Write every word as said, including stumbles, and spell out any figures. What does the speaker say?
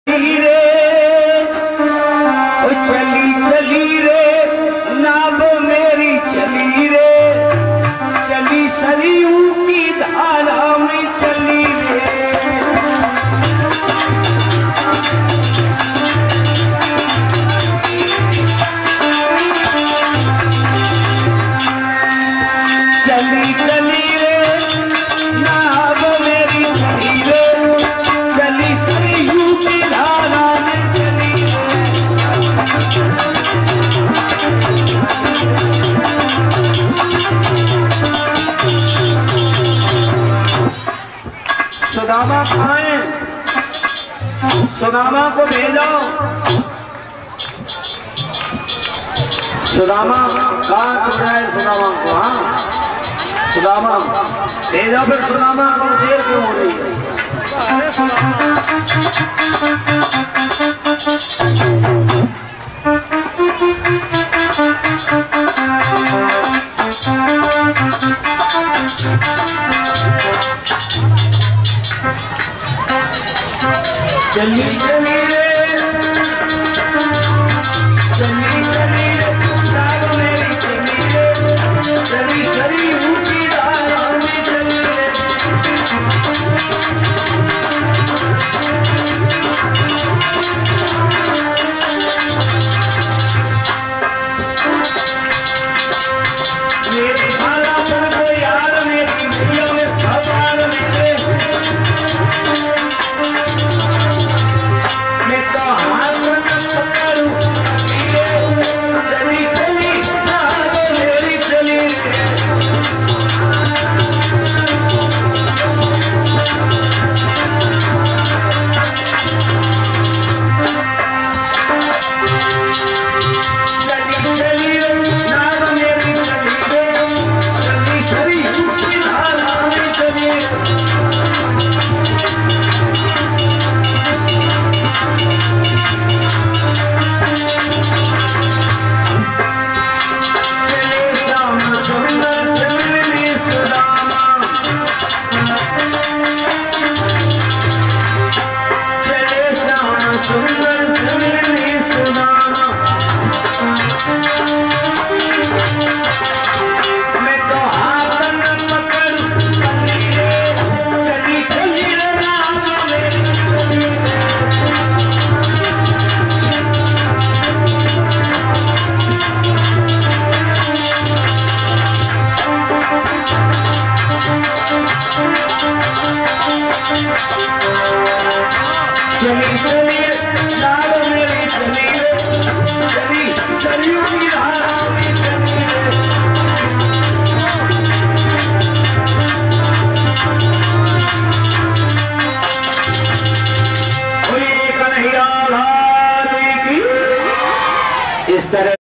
चली चली रे नाब मेरी चली रे, चली सरयू की धारा में चली रे। चली चली रे नाब मेरी चली रे, चली सरयू की धारा में चली रे। सुदामा खाए, सुदामा को भेजो। सुदामा कहाँ चल रहा है? सुदामा को, हाँ सुदामा भेजो। फिर सुदामा को देर क्यों हो रही है? चली चली रे, चली चली रे नाब मेरी चली रे, चली चली ऊंची धारा में चली रे। मेरी धारा तुमको यार, मेरी दुनिया में सवार मेरे। चली चली नाब मेरी चली रे, चली सरयू की धारा में चली रे। कोई कन्हैया लाल की इस तरह